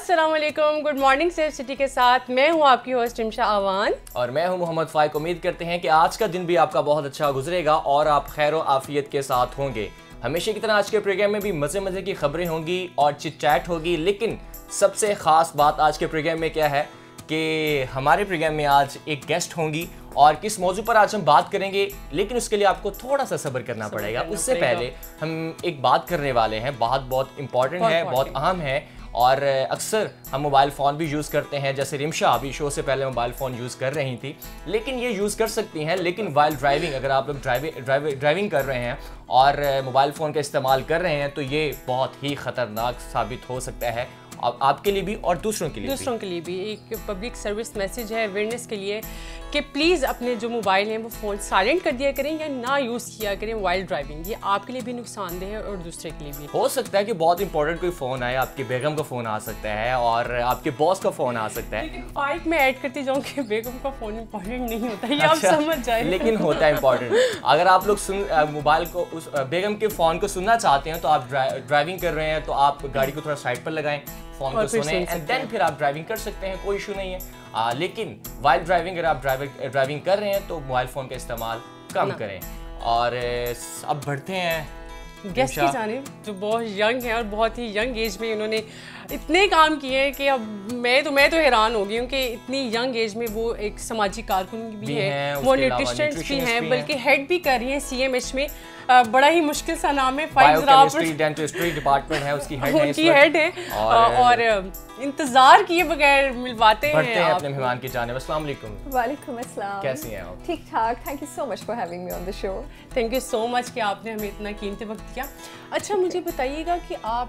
अस्सलाम वालेकुम, good morning safe city के साथ मैं हूँ आपकी होस्ट रिमशा अवान और मैं हूँ मोहम्मद फ़ाइक। उम्मीद करते हैं कि आज का दिन भी आपका बहुत अच्छा गुजरेगा और आप खैर आफियत के साथ होंगे। हमेशा की तरह आज के प्रोग्राम में भी मज़े मज़े की खबरें होंगी और चिट चैट होगी, लेकिन सबसे ख़ास बात आज के प्रोग्राम में क्या है कि हमारे प्रोग्राम में आज एक गेस्ट होंगी और किस मौजू पर आज हम बात करेंगे, लेकिन उसके लिए आपको थोड़ा सा सब्र करना पड़ेगा। उससे पहले हम एक बात करने वाले हैं, बहुत इंपॉर्टेंट है, बहुत अहम है और अक्सर हम मोबाइल फ़ोन भी यूज़ करते हैं। जैसे रिमशा अभी शो से पहले मोबाइल फ़ोन यूज़ कर रही थी, लेकिन ये यूज़ कर सकती हैं, लेकिन वाइल ड्राइविंग, अगर आप लोग ड्राइविंग कर रहे हैं और मोबाइल फ़ोन का इस्तेमाल कर रहे हैं तो ये बहुत ही ख़तरनाक साबित हो सकता है आपके लिए भी और दूसरों के लिए भी। एक पब्लिक सर्विस मैसेज है अवेयरनेस के लिए कि प्लीज़ अपने जो मोबाइल हैं वो फ़ोन साइलेंट कर दिया करें या ना यूज़ किया करें वाइल ड्राइविंग। ये आपके लिए भी नुकसानदेह है और दूसरे के लिए भी। हो सकता है कि बहुत इंपॉर्टेंट कोई फ़ोन आए, आपकी बेगम का फ़ोन आ सकता है और आपके बॉस का फ़ोन आ सकता है। लेकिन फाइक में ऐड करती जाऊँ कि बेगम का फ़ोन इंपॉर्टेंट नहीं होता, ये आप समझ जाए। लेकिन होता है इंपॉर्टेंट। अगर आप लोग मोबाइल को उस बेगम के फ़ोन को सुनना चाहते हैं तो आप ड्राइविंग कर रहे हैं तो आप गाड़ी को थोड़ा साइड पर लगाएं, फ़ोन को सुने एंड देन फिर आप ड्राइविंग कर सकते हैं, कोई इशू नहीं है। लेकिन वाइल ड्राइविंग अगर आप ड्राइविंग कर रहे हैं तो मोबाइल फ़ोन का इस्तेमाल कम करें। और अब बढ़ते हैं गेस्ट की जानिब, जो बहुत यंग है और बहुत ही यंग एज में उन्होंने इतने काम किए हैं कि अब मैं तो हैरान हो गई हूँ कि इतनी यंग एज में वो एक समाजी कारकुन भी है, वो न्यूट्रिशनिस्ट भी हैं, बल्कि हेड भी कर रही हैं सीएमएच में। बड़ा ही मुश्किल सा नाम है, बायोकेमिस्ट्री डेंटिस्ट्री डिपार्टमेंट है, उसकी हेड है और इंतजार किए बगैर मिलवाते हैं अपने मेहमान की जानिब। अस्सलाम वालेकुम। वालेकुम अस्सलाम। कैसी हैं आप? ठीक ठाक, thank you so much for having me on the show. Thank you so much कि आपने हमें इतना कीमती वक्त दिया। अच्छा मुझे बताइएगा कि आप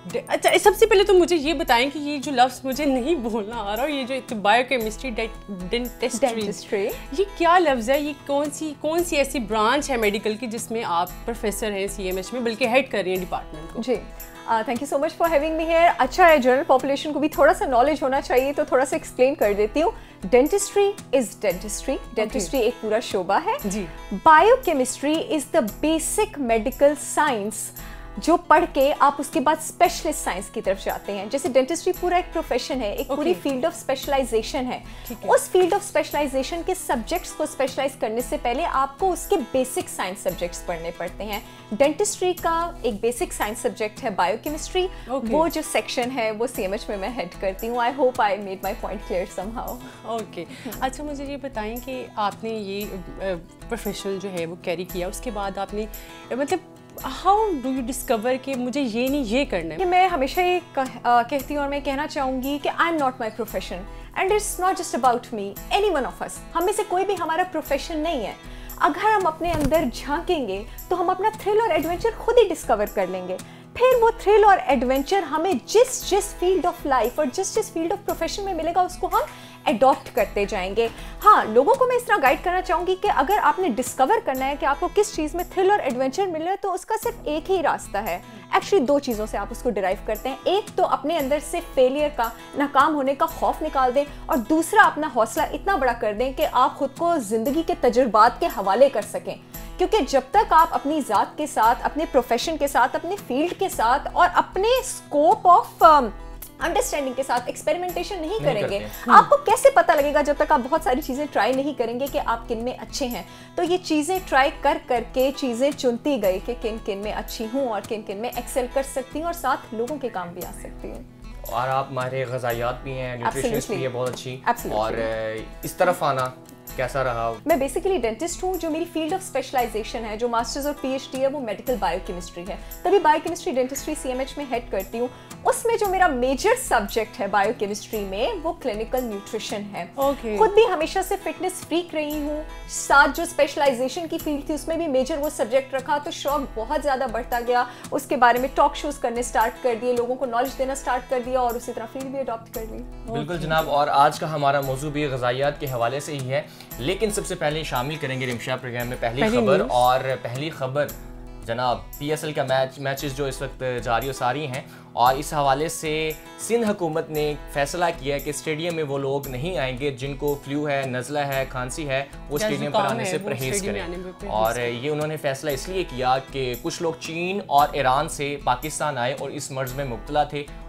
सबसे पहले तो मुझे ये बताएं कि ये जो लफ्ज़ मुझे नहीं बोलना आ रहा, और ये जो बायोकेमिस्ट्री डेंटिस्ट्री, ये क्या लफ्ज़ है? ये कौन सी ऐसी ब्रांच है मेडिकल की जिसमें आप प्रोफेसर हैं सीएमएच में, बल्कि हेड कर रही हैं डिपार्टमेंट को? जी, thank you so much for having me here. अच्छा है, जनरल पॉपुलेशन को भी थोड़ा सा नॉलेज होना चाहिए, तो थोड़ा सा एक्सप्लेन कर देती हूँ। डेंटिस्ट्री इज डेंटिस्ट्री एक पूरा शोबा है जी। Biochemistry is the basic medical science जो पढ़ के आप उसके बाद स्पेशलिस्ट साइंस की तरफ जाते हैं। जैसे डेंटिस्ट्री पूरा एक प्रोफेशन है, एक पूरी फील्ड ऑफ स्पेशलाइजेशन है। उस फील्ड ऑफ स्पेशलाइजेशन के सब्जेक्ट्स को स्पेशलाइज करने से पहले आपको उसके बेसिक साइंस सब्जेक्ट्स पढ़ने पड़ते हैं। डेंटिस्ट्री का एक बेसिक साइंस सब्जेक्ट है बायोकेमिस्ट्री। वो जो सेक्शन है वो सीएमएच में मैं हेड करती हूँ। I hope I made my point clear somehow. Okay, अच्छा मुझे ये बताएं कि आपने ये प्रोफेशन जो है वो कैरी किया, उसके बाद आपने मतलब हाउ डू यू डिस्कवर कि मुझे ये नहीं ये करना है? मैं हमेशा ये कहती हूँ और मैं कहना चाहूँगी कि I am not my profession and it's not just about me, any one of us. हम में से कोई भी हमारा प्रोफेशन नहीं है। अगर हम अपने अंदर झांकेंगे तो हम अपना थ्रिल और एडवेंचर खुद ही डिस्कवर कर लेंगे। फिर वो थ्रिल और एडवेंचर हमें जिस फील्ड ऑफ लाइफ और जिस फील्ड ऑफ प्रोफेशन में मिलेगा उसको हम एडॉप्ट करते जाएंगे। हाँ, लोगों को मैं इस तरह गाइड करना चाहूँगी कि अगर आपने डिस्कवर करना है कि आपको किस चीज़ में थ्रिल और एडवेंचर मिल रहा है तो उसका सिर्फ एक ही रास्ता है। एक्चुअली दो चीज़ों से आप उसको डिराइव करते हैं। एक तो अपने अंदर से फेलियर का, नाकाम होने का खौफ निकाल दें, और दूसरा अपना हौसला इतना बड़ा कर दें कि आप खुद को ज़िंदगी के तजुर्बात के हवाले कर सकें। क्योंकि जब तक आप अपनी ज़ात के साथ, अपने प्रोफेशन के साथ, अपने फील्ड के साथ और अपने स्कोप ऑफ अंडरस्टैंडिंग के साथ एक्सपेरिमेंटेशन नहीं करेंगे, आपको कैसे पता लगेगा जब तक आप बहुत सारी चीज़ें ट्राई नहीं करेंगे कि आप किन में अच्छे हैं। तो ये चीज़ें ट्राई करके चीज़ें चुनती गई कि किन में अच्छी हूँ और किन में एक्सेल कर सकती हूँ और साथ लोगों के काम भी आ सकती हूँ। और आप माहिर ग़िज़ायात भी हैं, न्यूट्रिशनिस्ट भी है बहुत अच्छी। और इस तरफ आना कैसा रहा? मैं बेसिकली डेंटिस्ट हूँ। जो मेरी फील्ड ऑफ स्पेशलाइजेशन है, जो मास्टर्स और पीएचडी है, वो मेडिकल बायोकेमिस्ट्री है। तभी बायोकेमिस्ट्री डेंटिस्ट्री सीएमएच में हेड करती हूँ। उसमें जो मेरा मेजर सब्जेक्ट है बायोकेमिस्ट्री में वो क्लिनिकल न्यूट्रिशन है। खुद भी हमेशा से फिटनेस फ्रीक रही हूँ। साथ जो स्पेशलाइजेशन की फील्ड थी उसमें भी मेजर वो सब्जेक्ट रखा, तो शौक बहुत ज़्यादा बढ़ता गया। उसके बारे में टॉक शोज करने स्टार्ट कर दिए, लोगों को नॉलेज देना स्टार्ट कर दिया और उसी तरह फील्ड भी अडॉप्ट कर ली। बिल्कुल जनाब, और आज का हमारा मौजू भी ग़िज़ायात के हवाले से ही है, लेकिन सबसे पहले शामिल करेंगे रिमशा प्रोग्राम में पहली खबर। और पहली खबर जनाब PSL का मैचेस जो इस वक्त जारी और सारी हैं, और इस हवाले से सिंध हुकूमत ने फैसला किया है कि स्टेडियम में वो लोग नहीं आएंगे जिनको फ्लू है, नज़ला है, खांसी है, वो स्टेडियम पर आने से परहेज़ करें। और ये उन्होंने फैसला इसलिए किया कि कुछ लोग चीन और ईरान से पाकिस्तान आए और इस मर्ज़ में मुब्तला थे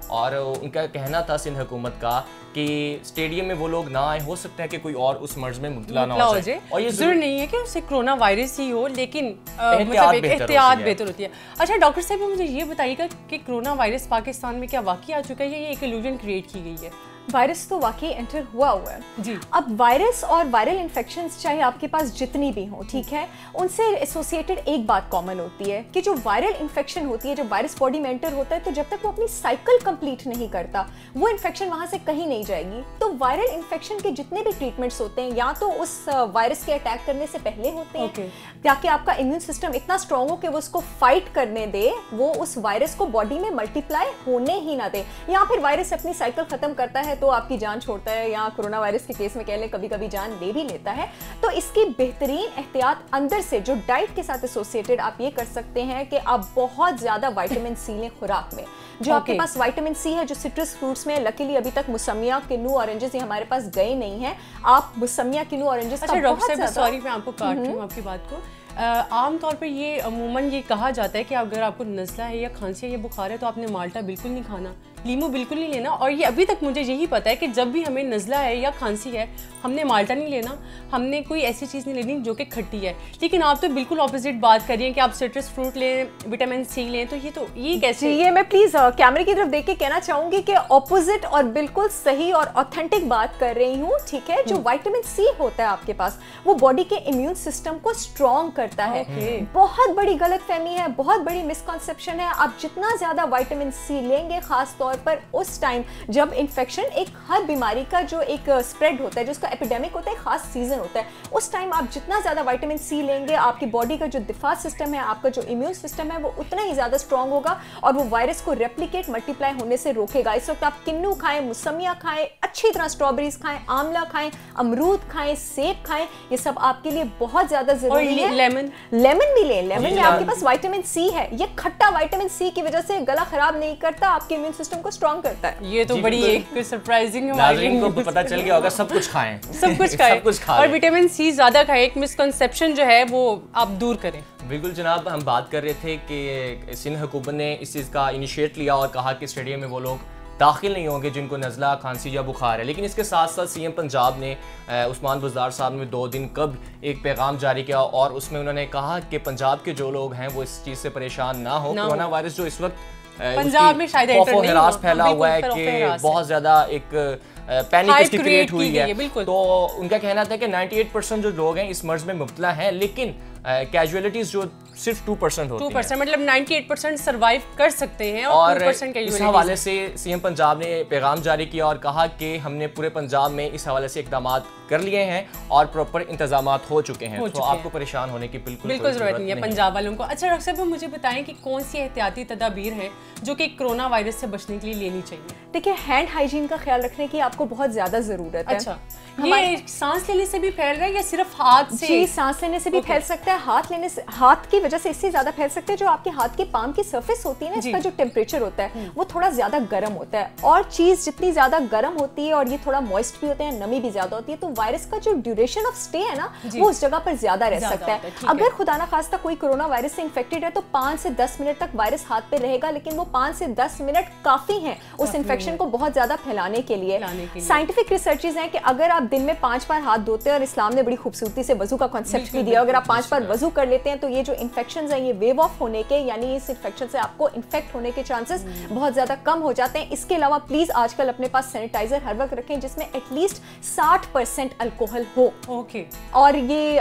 और उनका कहना था सिंध हुकूमत का कि स्टेडियम में वो लोग ना आए, हो सकता है कि कोई और उस मर्ज में मुब्तला ना हो जाए। और ये जरूर नहीं है कि उससे कोरोना वायरस ही हो, लेकिन मतलब एक एहतियात बेहतर होती है। अच्छा डॉक्टर साहब मुझे ये बताइएगा कि कोरोना वायरस पाकिस्तान में क्या वाकई आ चुका है या ये एक इल्यूजन क्रिएट की गई है? वायरस तो वाकई एंटर हुआ है जी। अब वायरस और वायरल इन्फेक्शंस चाहे आपके पास जितनी भी हो, ठीक है, उनसे एसोसिएटेड एक बात कॉमन होती है कि जो वायरल इन्फेक्शन होती है, जब वायरस बॉडी में एंटर होता है तो जब तक वो अपनी साइकिल कंप्लीट नहीं करता वो इन्फेक्शन वहां से कहीं नहीं जाएगी। तो वायरल इन्फेक्शन के जितने भी ट्रीटमेंट्स होते हैं या तो उस वायरस के अटैक करने से पहले होते हैं ताकि आपका इम्यून सिस्टम इतना स्ट्रॉन्ग हो कि वो उसको फाइट करने दे, वो उस वायरस को बॉडी में मल्टीप्लाई होने ही ना दे, या फिर वायरस अपनी साइकिल खत्म करता है तो आपकी जान छोड़ता है, या कोरोना वायरस के केस में कह लें कभी कभी जान ले भी लेता है। तो इसकी बेहतरीन एहतियात अंदर से जो डाइट के साथ एसोसिएटेड आप ये कर सकते हैं कि आप बहुत ज्यादा विटामिन सी लें खुराक में। जो आपके पास विटामिन सी है जो सिट्रस फ्रूट्स में, लकीली अभी तक मुसम्मिया, किन्नू, ऑरेंजेस ये हमारे पास गए नहीं हैं। आप मुसम्मिया, किन्नू, ऑरेंजेस अच्छा डॉक्टर साहब सॉरी मैं आपको काट रही हूँ आपकी बात को। आम तौर पे ये अमूमन ये कहा जाता है कि अगर आपको नज़ला है या खांसी है या बुखार है तो आपने माल्टा बिल्कुल नहीं खाना, लीमू बिल्कुल नहीं लेना। और ये अभी तक मुझे यही पता है कि जब भी हमें नज़ला है या खांसी है हमने माल्टा नहीं लेना, हमने कोई ऐसी चीज़ नहीं लेनी जो कि खट्टी है। लेकिन आप तो बिल्कुल ऑपोजिट बात कर रही हैं कि आप सिट्रस फ्रूट लें, विटामिन सी लें, तो ये कैसे? ये मैं प्लीज़ कैमरे की तरफ देख के कहना चाहूँगी कि ऑपोजिट और बिल्कुल सही और ऑथेंटिक बात कर रही हूँ, ठीक है। जो विटामिन सी होता है आपके पास वो बॉडी के इम्यून सिस्टम को स्ट्रॉन्ग करता है। बहुत बड़ी गलतफहमी है, बहुत बड़ी मिसकॉन्सेप्शन है। आप जितना ज़्यादा विटामिन सी लेंगे, खास तौर पर उस टाइम जब इन्फेक्शन, एक हर बीमारी का जो एक स्प्रेड होता है, जिसका एपिडेमिक होता है, खास सीजन होता है, उस टाइम आप जितना ज़्यादा विटामिन सी लेंगे आपकी बॉडी का जो दिफा सिस्टम है, आपका जो इम्यून सिस्टम है, वो उतना ही ज़्यादा स्ट्रॉन्ग होगा और वो वायरस को रेप्लिकेट, मल्टीप्लाई होने से रोकेगा। इस वक्त आप किन्नू खाएं, मुसम्मिया खाएं, अच्छी तरह स्ट्रॉबेरीज खाएं, आंवला खाएं, अमरूद खाएं, सेब खाएं, ये सब आपके लिए बहुत ज़्यादा जरूरी है। लेमन भी लें, लेमन में आपके पास विटामिन सी है। ये खट्टा विटामिन सी की वजह से गला खराब नहीं करता, आपके इम्यून सिस्टम को स्ट्रॉन्ग करता है। ये तो बड़ी एक सरप्राइजिंग है, नाज़रीन को पता चल गया होगा। सब कुछ खाएं, सब कुछ खाएं और विटामिन सी ज्यादा खाएं। एक मिसकंसेप्शन जो है वो आप दूर करें। बिल्कुल जनाब, हम बात कर रहे थे कि सिंध हुकूमत ने इस चीज़ का इनिशिएट लिया और कहा कि स्टेडियम में वो लोग दाखिल नहीं होंगे जिनको नज़ला, खांसी या बुखार है। लेकिन इसके साथ साथ सीएम पंजाब ने उस्मान बुज़दार साहब ने 2 दिन कब एक पैगाम जारी किया और उसमें उन्होंने कहा कि पंजाब के जो लोग हैं वो इस चीज़ से परेशान ना हो। कोरोना वायरस जो इस वक्त पंजाब में शायद खौफ फैला हुआ है कि बहुत ज़्यादा एक पैनिक इसकी क्रिएट हुई है। तो उनका कहना था कि 98% जो लोग हैं इस मर्ज में मुब्तला हैं, लेकिन कैजुअलिटीज जो सिर्फ 2% होती हैं। 2% मतलब 98% सर्वाइव कर सकते हैं और 2% इस हवाले से सीएम पंजाब ने पैगाम जारी किया और कहा कि हमने पूरे पंजाब में इस हवाले से इकदाम कर लिए हैं और प्रॉपर इंतजामात हो चुके हैं। तो आपको परेशान होने की बिल्कुल जरूरत नहीं है पंजाब वालों को। अच्छा डॉक्टर साहब मुझे बताएं कि कौन सी एहतियाती तदाबीर है जो कि कोरोना वायरस से बचने के लिए लेनी चाहिए? देखिए हैंड हाइजीन का ख्याल रखने की आपको बहुत ज्यादा जरूरत है। अच्छा ये सांस लेने से भी फैल रहा है या सिर्फ हाथ से? जी सांस लेने से भी फैल सकता है, हाथ लेने से, हाथ की वजह से इससे ज्यादा फैल सकता है। जो आपके हाथ की पाम की सरफेस होती है ना, इसका जो टेम्परेचर होता है वो थोड़ा ज्यादा गर्म होता है और चीज जितनी ज्यादा गर्म होती है और ये थोड़ा मॉइस्ट भी होते हैं, नमी भी ज्यादा होती है, तो वायरस का जो ड्यूरेशन ऑफ स्टे है ना वो उस जगह पर ज्यादा रह सकता है। अगर खुदा ना खास्ता कोई कोरोना वायरस से इन्फेक्टेड है तो 5 से 10 मिनट तक वायरस हाथ पे रहेगा, लेकिन वो 5 से 10 मिनट काफी है उस इन्फेक्शन को बहुत ज्यादा फैलाने के लिए। साइंटिफिक रिसर्चेज हैं कि अगर आप दिन में 5 बार हाथ धोते हैं, और इस्लाम ने बड़ी खूबसूरती से वजू का कॉन्सेप्ट भी दिया, अगर आप 5 बार वजू कर लेते हैं तो ये जो इन्फेक्शंस हैं ये वेव ऑफ होने के, यानी इस इन्फेक्शन से आपको इन्फेक्ट होने के चांसेस बहुत ज्यादा कम हो जाते हैं। इसके अलावा प्लीज आजकल अपने पास सैनिटाइजर हर वक्त रखें जिसमें एटलीस्ट 60% अल्कोहल हो। ओके। और ये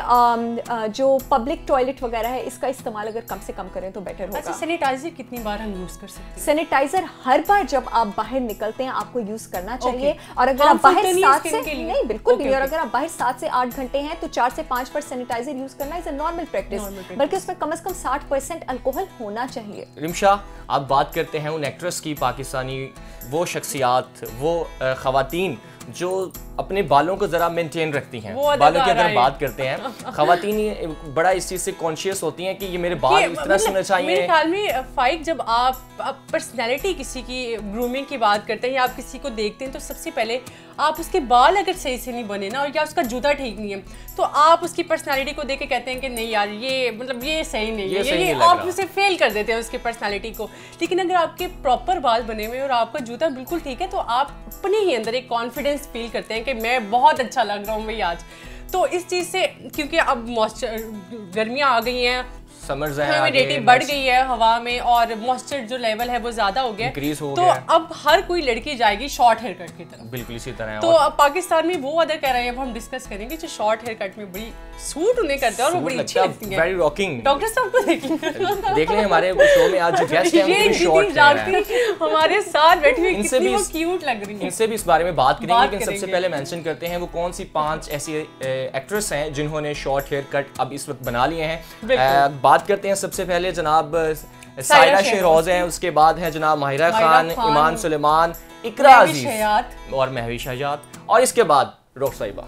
जो पब्लिक टॉयलेट वगैरह है इसका इस्तेमाल अगर कम से कम करें तो बेटर होगा। अच्छा सैनिटाइजर कितनी बार हम यूज कर सकते हैं? सैनिटाइजर हर बार जब आप बाहर निकलते हैं आपको यूज करना चाहिए। और अगर आप बाहर 7 से नहीं बिल्कुल भी, और अगर आप बाहर 7 से 8 घंटे हैं तो 4 से 5 बार सैनिटाइजर यूज करना इज अ नॉर्मल प्रैक्टिस, बल्कि उसमें कम से कम 60% अल्कोहल होना चाहिए। रिमशा, आप बात करते हैं उन एक्ट्रेस की, पाकिस्तानी वो शख्सियात, वो खवातीन जो अपने बालों को जरा मेंटेन रखती हैं। वो बालों की अगर बात करते हैं, खवातीन बड़ा इस चीज से कॉन्शियस होती हैं कि ये मेरे बाल इस तरह से होने चाहिए। मेरे ख्याल में फाइक, जब आप पर्सनैलिटी किसी की ग्रूमिंग की बात करते हैं या आप किसी को देखते हैं तो सबसे पहले आप उसके बाल अगर सही से नहीं बने ना, और या उसका जूता ठीक नहीं है, तो आप उसकी पर्सनैलिटी को देख के कहते हैं कि नहीं यार ये मतलब ये सही नहीं है, ये आप उसे फेल कर देते हैं उसके पर्सनैलिटी को। लेकिन अगर आपके प्रॉपर बाल बने हुए और आपका जूता बिल्कुल ठीक है तो आप अपने ही अंदर एक कॉन्फिडेंस फील करते हैं कि मैं बहुत अच्छा लग रहा हूँ भाई आज। तो इस चीज़ से, क्योंकि अब मॉइस्चर, गर्मियाँ आ गई हैं, समर्स है, ह्यूमिडिटी बढ़ गई है हवा में और मॉइस्चर जो लेवल है वो ज्यादा हो गया, तो अब हर कोई लड़की जाएगी शॉर्ट हेयर कट की तरफ। बिल्कुल इसी तरह है। तो अब पाकिस्तान में वो अदर कह रहे हैं, अब हम डिस्कस करेंगे जो शॉर्ट हेयर कट में बड़ी सूट उन्हें करते हैं और वो बड़ी अच्छी लगती है, वेरी रॉकिंग। डॉक्टर साहब को देख लें हमारे शो में आज जो गेस्ट हैं वो शॉर्ट हेयर है, हमारे साथ बैठी हुई, कितनी वो क्यूट लग रही है। इनसे भी इस बारे में बात करेंगे, लेकिन सबसे पहले मेंशन करते हैं वो कौन सी 5 ऐसी एक्ट्रेस हैं जिन्होंने शॉर्ट हेयर कट अब इस वक्त बना लिए हैं। बात करते हैं सबसे पहले जनाब सायरा शहरोज हैं, उसके बाद है जनाब माहिरा खान, ईमान सुलेमान, इकरा अजीज और महवीश हयात, और इसके बाद डॉक्टर साहिबा।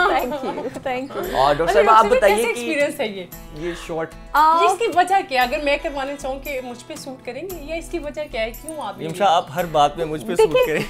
Thank you. और डॉक्टर साहिबा आप बताइए कि एक्सपीरियंस है ये शॉर्ट, ये इसकी वजह क्या है? अगर मैं करवाना चाहूँ कि मुझ पे सूट करेंगे, या इसकी वजह क्या है, क्यों आप? रिमशा आप हर बात में मुझ पे सूट करें।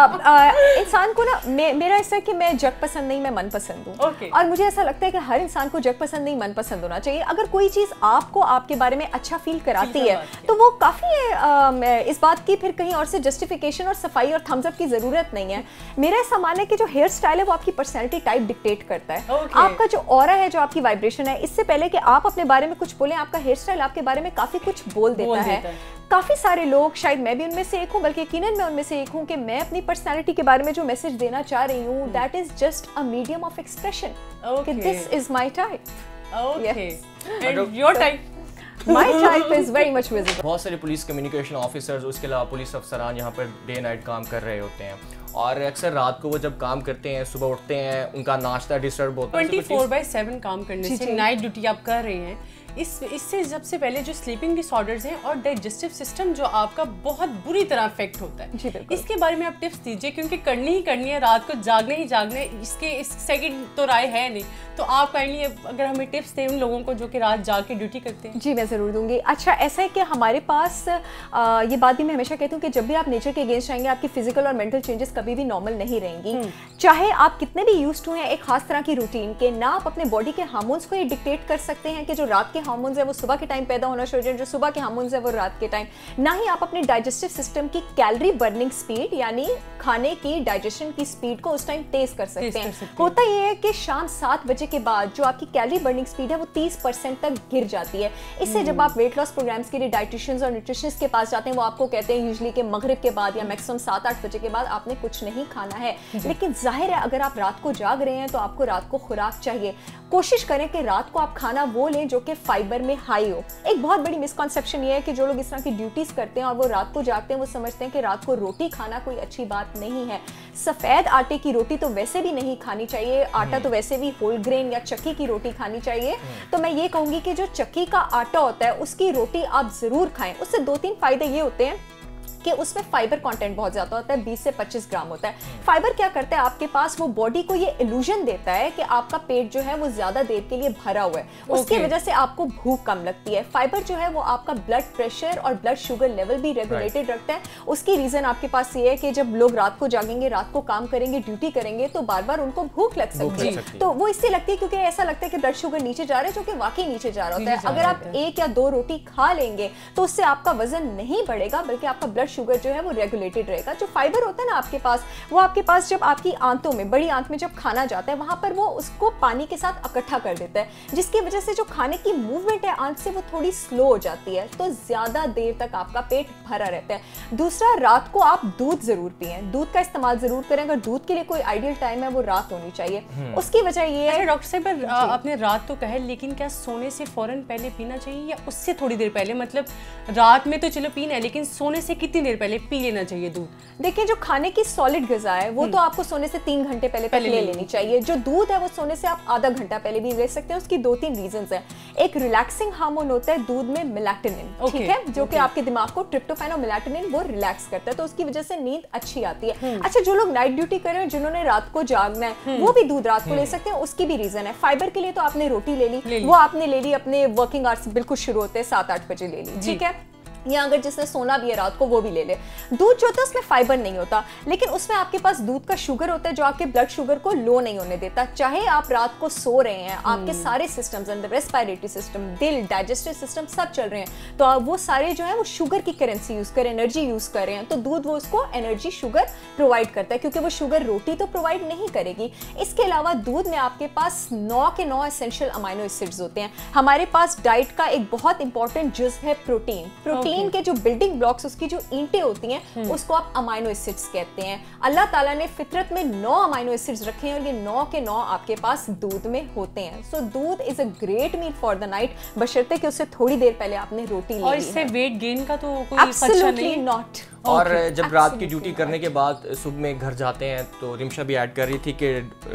इंसान को ना, मेरा ऐसा है कि मैं जग पसंद नहीं, मैं मन पसंद हूँ। और मुझे ऐसा लगता है कि हर इंसान को जग पसंद नहीं, मन पसंद होना चाहिए। अगर कोई चीज़ आपको आपके बारे में अच्छा फील कराती है तो वो काफ़ी है। इस बात की फिर कहीं और से जस्टिफिकेशन और सफाई और थम्स अप की ज़रूरत नहीं है। मेरा ऐसा मानना है कि जो हेयर स्टाइल है वो आपकी पर्सनैलिटी टाइप डिक्टेट करता है। आपका जो ऑरा है, जो आपकी वाइब्रेशन है, इससे पहले कि आप अपने बारे में कुछ बोलें, आपका हेयर स्टाइल आपके बारे में काफी कुछ बोल देता है। काफी सारे लोग, शायद मैं भी उनमें से एक हूँ, बल्कि यकीनन मैं उनमें से एक हूँ, कि मैं अपनी पर्सनैलिटी के बारे में जो मैसेज देना चाह रही हूँ, that is just a medium of expression, कि this is my type. Okay, and your type? My type is very much visible. बहुत सारे पुलिस कम्युनिकेशन ऑफिसर्स, उसके अलावा पुलिस अफसरान यहाँ पर डे नाइट काम कर रहे होते हैं, और अक्सर रात को वो जब काम करते हैं, सुबह उठते हैं, उनका नाश्ता डिस्टर्ब होता है। 24/7 काम करने से, नाइट ड्यूटी आप कर रहे हैं, इससे सबसे पहले जो स्लीपिंग डिसऑर्डर्स हैं और डाइजेस्टिव सिस्टम जो आपका बहुत बुरी तरह अफेक्ट होता है, इसके बारे में आप टिप्स दीजिए, क्योंकि करनी ही करनी है, रात को जागने ही जागने, इस सेकंड तो राय है नहीं। तो आप काइंडली अगर हमें टिप्स दें उन लोगों को जो कि रात जाग के ड्यूटी करते हैं। जी मैं ज़रूर दूंगी। अच्छा, ऐसा है कि हमारे पास ये बात भी मैं हमेशा कहती हूँ कि जब भी आप नेचर के अगेंस्ट आएंगे, आपकी फिजिकल और मेंटल चेंजेस कभी भी नॉर्मल नहीं रहेंगी। चाहे आप कितने भी यूज्ड टू हैं एक खास तरह की रूटीन के, ना आप अपने बॉडी के हार्मोन्स को ये डिक्टेट कर सकते हैं कि जो रात के हार्मोन्स है वो सुबह के टाइम पैदा होना शुरू हो, जो सुबह के हार्मोन्स है वो रात के टाइम, ना ही आप अपने डाइजेस्टिव सिस्टम की कैलोरी बर्निंग स्पीड, यानी खाने की डाइजेशन की स्पीड को उस टाइम तेज कर सकते हैं। होता ये है कि शाम 7 बजे के बाद जो आपकी कैलोरी बर्निंग स्पीड है वो 30% तक गिर जाती है। इससे जब आप वेट लॉस प्रोग्राम्स के लिए डाइटिशियंस और न्यूट्रिशनिस्ट के पास जाते हैं, वो आपको कहते हैं यूजुअली कि मगरिब के बाद या मैक्सिमम 7-8 बजे के बाद आपने कुछ नहीं खाना है। लेकिन जाहिर है अगर आप रात को जाग रहे हैं तो आपको रात को खुराक चाहिए। कोशिश करें कि रात को आप खाना वो लें जो कि फाइबर में हाई हो। एक बहुत बड़ी मिसकॉन्सेप्शन ये है कि जो लोग इस तरह की ड्यूटीज करते हैं और वो रात को जागते हैं, वो समझते हैं कि रात को रोटी खाना कोई अच्छी बात नहीं है। सफेद आटे की रोटी तो वैसे भी नहीं खानी चाहिए, आटा तो वैसे भी होल ग्रेन या चक्की की रोटी खानी चाहिए। तो मैं ये कहूंगी कि जो चक्की का आटा होता है उसकी रोटी आप जरूर खाएं। उससे 2-3 फायदे ये होते हैं कि उसमें फाइबर कंटेंट बहुत ज्यादा होता है, 20 से 25 ग्राम होता है। फाइबर क्या करता है आपके पास, वो बॉडी को ये इल्यूजन देता है कि आपका पेट जो है वो ज्यादा देर के लिए भरा हुआ है, उसकी वजह से आपको भूख कम लगती है। फाइबर जो है वो आपका ब्लड प्रेशर और ब्लड शुगर लेवल भी रेगुलेटेड रखता है। उसकी रीजन आपके पास ये है कि जब लोग रात को जागेंगे, रात को काम करेंगे, ड्यूटी करेंगे, तो बार बार उनको भूख लग सकती है। तो वो इससे लगती है क्योंकि ऐसा लगता है कि ब्लड शुगर नीचे जा रहा है, जो कि वाकई नीचे जा रहा होता है। अगर आप 1 या 2 रोटी खा लेंगे तो उससे आपका वजन नहीं बढ़ेगा, बल्कि आपका ब्लड शुगर जो है वो रेगुलेटेड रहेगा। जो फाइबर होता है ना आपके पास, वो आपके पास जब आपकी आंतों में, बड़ी आंत में जब खाना जाता है, वहां पर वो उसको पानी के साथ इकट्ठा कर देता है, जिसकी वजह से जो खाने की मूवमेंट है आंत से वो थोड़ी स्लो हो जाती है, तो ज्यादा देर तक आपका पेट भरा रहता है। दूसरा, रात को आप दूध जरूर पिएं, दूध का इस्तेमाल जरूर करें। अगर दूध के लिए कोई आइडियल टाइम है वो रात होनी चाहिए। उसकी वजह ये है, डॉक्टर साहब आपने रात तो कहा, लेकिन क्या सोने से फौरन पहले पीना चाहिए या उससे थोड़ी देर पहले? मतलब रात में तो चलो पीना है, लेकिन सोने से कितनी कितनी देर पहले पी लेना चाहिए दूध? देखिए, जो खाने की सॉलिड ग़िज़ा है वो तो आपको सोने से 3 घंटे पहले ले लेनी चाहिए। जो दूध है वो सोने से आप आधा घंटा पहले भी ले सकते हैं। उसकी 2-3 रीजंस हैं। एक रिलैक्सिंग हार्मोन होता है दूध में, मेलाटोनिन, ठीक है, जो कि आपके दिमाग को, ट्रिप्टोफैन और मेलाटोनिन वो रिलैक्स करता है, तो उसकी वजह से नींद अच्छी आती है। अच्छा, जो लोग नाइट ड्यूटी कर रहे हैं, जिन्होंने रात को जागना है, वो भी दूध रात को ले सकते हैं। उसकी भी रीजन है। फाइबर के लिए तो आपने रोटी ले ली, वो आपने ले ली, अपने वर्किंग आवर्स बिल्कुल शुरू होते हैं 7-8 बजे ले ली, ठीक है। या अगर जिसने सोना भी है रात को, वो भी ले ले। दूध जो होता है उसमें फाइबर नहीं होता, लेकिन उसमें आपके पास दूध का शुगर होता है जो आपके ब्लड शुगर को लो नहीं होने देता। चाहे आप रात को सो रहे हैं, आपके सारे सिस्टम्स अंदर, रेस्पिरेटरी सिस्टम, दिल, डाइजेस्टिव सिस्टम सब चल रहे हैं, तो वो सारे जो है वो शुगर की करेंसी यूज कर, एनर्जी यूज कर रहे हैं, तो दूध वो उसको एनर्जी, शुगर प्रोवाइड करता है, क्योंकि वो शुगर रोटी तो प्रोवाइड नहीं करेगी। इसके अलावा दूध में आपके पास 9 के 9 एसेंशियल अमाइनो एसिड्स होते हैं। हमारे पास डाइट का एक बहुत इंपॉर्टेंट जुज़ है प्रोटीन। प्रोटीन के जो बिल्डिंग ब्लॉक्स, उसकी जो ईंटें होती हैं, उसको आप अमाइनो एसिड्स कहते हैं। अल्लाह ताला ने फितरत में 9 अमाइनो एसिड्स रखे हैं और ये 9 के 9 आपके पास दूध में होते हैं। सो दूध is a great meal for the night, बशर्ते कि उससे थोड़ी देर पहले आपने रोटी ली। और इससे वेट गेन का तो कोई खतरा नहीं है? नॉट। और जब रात की ड्यूटी करने के बाद सुबह में घर जाते हैं, तो रिमशा भी ऐड कर रही थी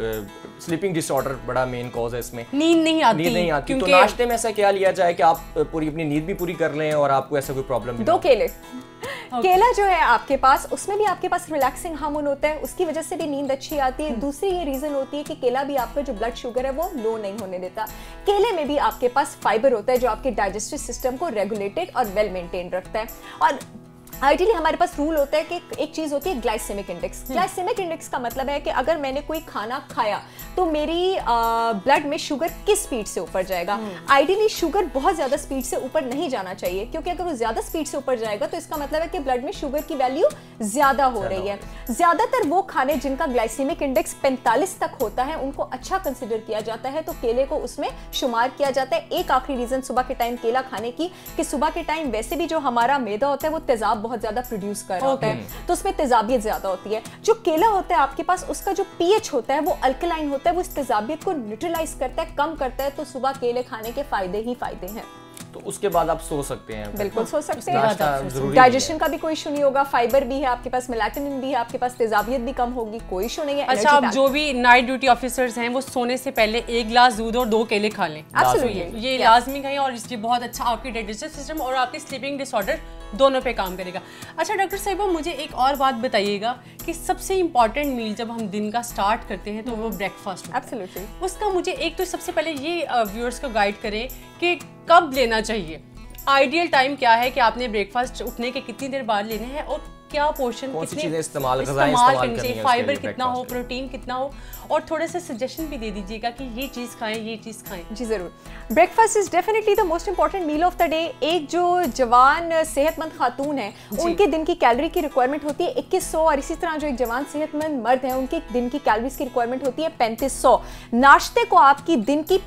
कि स्लीपिंग डिसऑर्डर बड़ा मेन कॉज है इसमें, नींद नहीं आती। तो नाश्ते में ऐसा क्या लिया जाए कि आप पूरी अपनी नींद भी पूरी कर लें और आपको ऐसा कोई प्रॉब्लम? 2 केले। केला जो है आपके पास, उसमें भी आपके पास रिलैक्सिंग हार्मोन होता है, उसकी वजह से भी नींद अच्छी आती है। दूसरी ये रीजन होती है कि केला भी आपका जो ब्लड शुगर है वो लो नहीं होने देता। केले में भी आपके पास फाइबर होता है जो आपके डाइजेस्टिव सिस्टम को रेगुलेटेड और वेल मेंटेन रखता है। और आइडियली हमारे पास रूल होता है कि एक चीज होती है ग्लाइसेमिक इंडेक्स। ग्लाइसेमिक इंडेक्स का मतलब है कि अगर मैंने कोई खाना खाया तो मेरी ब्लड में शुगर किस स्पीड से ऊपर जाएगा। आइडियली शुगर बहुत ज्यादा स्पीड से ऊपर नहीं जाना चाहिए, क्योंकि अगर वो ज्यादा स्पीड से ऊपर जाएगा तो इसका मतलब है कि ब्लड में शुगर की वैल्यू ज्यादा हो रही है। ज्यादातर वो खाने जिनका ग्लाइसेमिक इंडेक्स 45 तक होता है उनको अच्छा कंसिडर किया जाता है, तो केले को उसमें शुमार किया जाता है। एक आखिरी रीजन सुबह के टाइम केला खाने की, कि सुबह के टाइम वैसे भी जो हमारा मैदा होता है वो तेजाब बहुत ज्यादा प्रोड्यूस कर रहा होता है, तो उसमें तेजाबियत ज्यादा होती है। जो केला होता है आपके पास, उसका जो पीएच होता है वो अल्कलाइन होता है, वो इस तेजाबियत को न्यूट्रलाइज करता है, कम करता है, तो सुबह केले खाने के फायदे ही फायदे हैं। तो उसके बाद आप सो सकते हैं? बिल्कुल सो सकते हैं। डाइजेशन का भी कोई इशू नहीं होगा, फाइबर भी है आपके पास, मेलाटोनिन भी है आपके पास, तेजाबियत भी कम होगी, कोई इशू नहीं है। अच्छा, आप जो भी नाइट ड्यूटी ऑफिसर्स हैं वो सोने से पहले 1 गिलास दूध और 2 केले खा लें। ये लाजमी खाएं और इसलिए बहुत अच्छा आपकी डाइजेस्टिव सिस्टम और आपके स्लीपिंग डिसऑर्डर दोनों पे काम करेगा। अच्छा डॉक्टर साहिबा, मुझे एक और बात बताइएगा कि सबसे इंपॉर्टेंट मील जब हम दिन का स्टार्ट करते हैं तो वो ब्रेकफास्ट। एब्सोल्युटली। उसका मुझे एक तो सबसे पहले ये व्यूअर्स को गाइड करें कि कब लेना चाहिए, आइडियल टाइम क्या है कि आपने ब्रेकफास्ट उठने के कितनी देर बाद लेने हैं, और क्या पोर्शन कितने इस्तेमाल करनी चाहिए, फाइबर कितना हो, प्रोटीन कितना हो, और थोड़े से सजेशन भी दे दीजिएगा कि ये चीज़ खाएं, ये चीज़ खाएं। जी ज़रूर। Breakfast is definitely the most important meal of the day. एक जो जवान सेहतमंद खातून है उनके दिन की कैलोरी की रिक्वायरमेंट होती है 2100, और इसी तरह जो एक जवान सेहतमंद मर्द है उनके दिन की कैलोरीज की रिक्वायरमेंट होती है 3500। नाश्ते को आपकी दिन की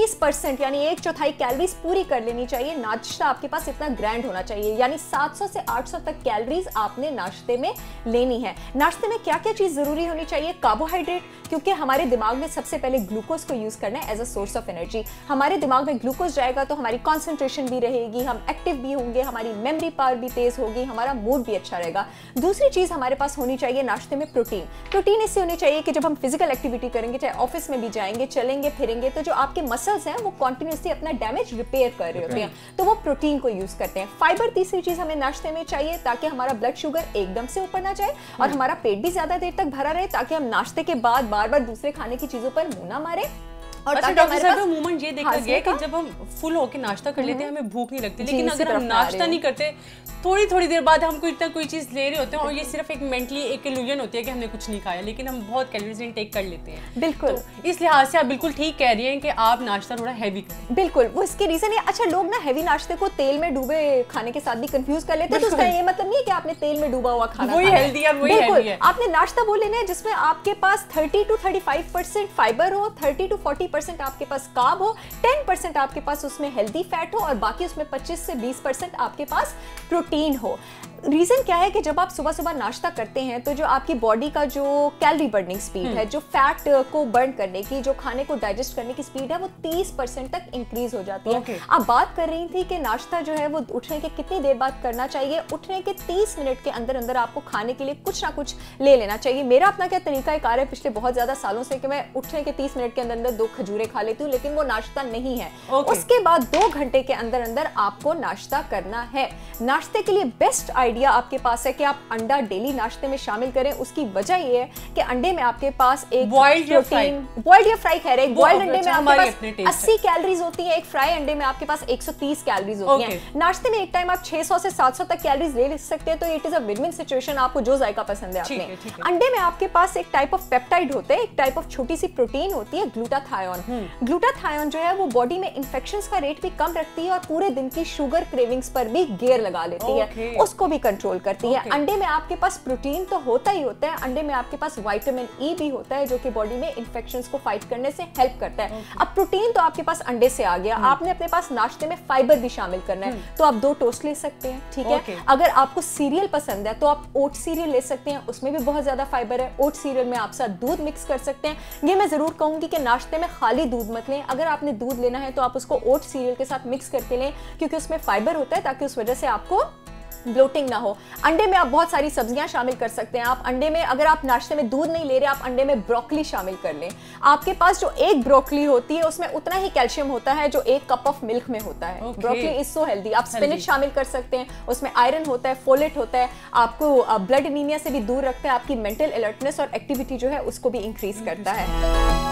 25% यानी 1/4 कैलोरीज पूरी कर लेनी चाहिए। नाश्ता आपके पास इतना ग्रैंड होना चाहिए, यानी 700 से 800 तक कैलोरीज आपने नाश्ते में लेनी है। नाश्ते में क्या क्या चीज़ ज़रूरी होनी चाहिए? कार्बोहाइड्रेट, क्योंकि हमारे दिमाग में सबसे पहले ग्लूकोज को यूज़ करना है as a source of energy. हमारे दिमाग में ग्लूकोज जाएगा तो हमारी कॉन्सेंट्रेशन भी रहेगी, हम एक्टिव भी होंगे, हमारी मेमोरी पावर भी तेज़ होगी, हमारा मूड भी अच्छा रहेगा। दूसरी चीज़ हमारे पास होनी चाहिए नाश्ते में प्रोटीन। प्रोटीन इससे होनी चाहिए कि जब हम फिजिकल एक्टिविटी करेंगे, चाहे ऑफिस में भी जाएंगे, चलेंगे फिरेंगे, तो जो आपके मसल्स हैं वो कॉन्टिन्यूसली अपना डैमेज रिपेयर कर रहे होते हैं, तो वो प्रोटीन को यूज़ करते हैं। फाइबर तीसरी चीज़ हमें नाश्ते में चाहिए ताकि हमारा ब्लड शुगर एकदम से ऊपर ना जाए और हमारा पेट भी ज्यादा देर तक भरा रहे, ताकि हम नाश्ते के बाद बार बार दूसरे खाने की चीजों पर मुंह ना मारे। और अच्छा डॉक्टर साहब, अमूमन ये देखा गया कि जब हम फुल होके नाश्ता कर लेते हैं हमें भूख नहीं लगती, लेकिन अगर हम नाश्ता नहीं करते थोड़ी थोड़ी देर बाद हम कोई चीज़ ले रहे होते हैं और ये सिर्फ एक मेंटली एक इल्यूजन होती है कि हमने कुछ नहीं खाया, लेकिन हम बहुत कैलोरीज इनटेक कर लेते हैं। बिल्कुल, तो इस लिहाज से आप बिल्कुल ठीक कह रही हैं कि आप नाश्ता थोड़ा हैवी करें। बिल्कुल, वो इसके रीजन है। अच्छा, लोग ना हैवी नाश्ते को तेल में डूबे खाने के साथ भी कंफ्यूज कर लेते हैं, तो उसका ये मतलब नहीं है कि आपने तेल में डूबा हुआ खाना वही हेल्दी है, वही हेल्दी है। आपने नाश्ता वो लेना है जिसमें आपके पास 30 to 35% फाइबर हो, 30 to 40% आपके पास कार्ब हो, 10% आपके पास उसमें हेल्दी फैट हो और बाकी उसमें 25 से 20% आपके पास प्रोटीन हो। रीज़न क्या है कि जब आप सुबह सुबह नाश्ता करते हैं तो जो आपकी बॉडी का जो कैलोरी बर्निंग स्पीड है, जो फैट को बर्न करने की, जो खाने को डाइजेस्ट करने की स्पीड है, वो 30% तक इंक्रीज हो जाती है। आप बात कर रही थी कि नाश्ता जो है वो उठने के कितनी देर बाद करना चाहिए। उठने के 30 मिनट के अंदर अंदर आपको खाने के लिए कुछ ना कुछ ले लेना चाहिए। मेरा अपना क्या तरीका कार है पिछले बहुत ज्यादा सालों से कि मैं उठने के 30 मिनट के अंदर अंदर 2 खजूरें खा लेती हूँ, लेकिन वो नाश्ता नहीं है। उसके बाद 2 घंटे के अंदर अंदर आपको नाश्ता करना है। नाश्ते के लिए बेस्ट आइडिया आपके पास है कि आप अंडा डेली नाश्ते में शामिल करें। उसकी वजह ये है कि अंडे में आपके पास एक बॉइल्ड या फ्राई खैर है, बॉइल्ड अंडे में आपके पास 80 कैलोरीज होती है, एक फ्राई अंडे में आपके पास 130 कैलोरीज होती हैं। नाश्ते में एक टाइम आप 600 से 700 तक कैलोरीज ले सकते हैं, तो it is a win win situation. आपको जो जायका पसंद है आपने। अंडे में आपके पास एक टाइप ऑफ पेप्टाइड होते हैं, एक टाइप ऑफ छोटी सी प्रोटीन होती है ग्लूटाथायोन। ग्लूटाथायोन जो है वो बॉडी में इंफेक्शंस का रेट भी कम रखती है और पूरे दिन की शुगर क्रेविंग्स पर भी गियर लगा लेती है, उसको भी कंट्रोल करती है। अंडे में आपके पास प्रोटीन तो होता ही होता है, अंडे में आपके पास विटामिन ई भी होता है जो कि बॉडी में इंफेक्शंस को फाइट करने से हेल्प करता है। अब प्रोटीन तो आपके पास अंडे से आ गया, आपने अपने पास नाश्ते में फाइबर भी शामिल करना है, तो आप 2 टोस्ट ले सकते हैं, ठीक है। अगर आपको सीरियल पसंद है तो आप ओट सीरियल ले सकते हैं, उसमें भी बहुत ज्यादा फाइबर है। ओट सीरियल में आप साथ दूध मिक्स कर सकते हैं। ये मैं जरूर कहूंगी कि नाश्ते में खाली दूध मत लें। अगर आपने दूध लेना है तो आप उसको ओट सीरियल के साथ मिक्स करके लें, क्योंकि उसमें फाइबर होता है, ताकि उस वजह से आपको ब्लोटिंग ना हो। अंडे में आप बहुत सारी सब्जियां शामिल कर सकते हैं। आप अंडे में, अगर आप नाश्ते में दूध नहीं ले रहे, आप अंडे में ब्रोकली शामिल कर लें। आपके पास जो एक ब्रोकली होती है उसमें उतना ही कैल्शियम होता है जो 1 कप ऑफ मिल्क में होता है। Broccoli is so healthy. आप स्पिनच शामिल कर सकते हैं, उसमें आयरन होता है, फोलेट होता है, आपको ब्लड एनीमिया से भी दूर रखता है, आपकी मेंटल अलर्टनेस और एक्टिविटी जो है उसको भी इंक्रीज करता है।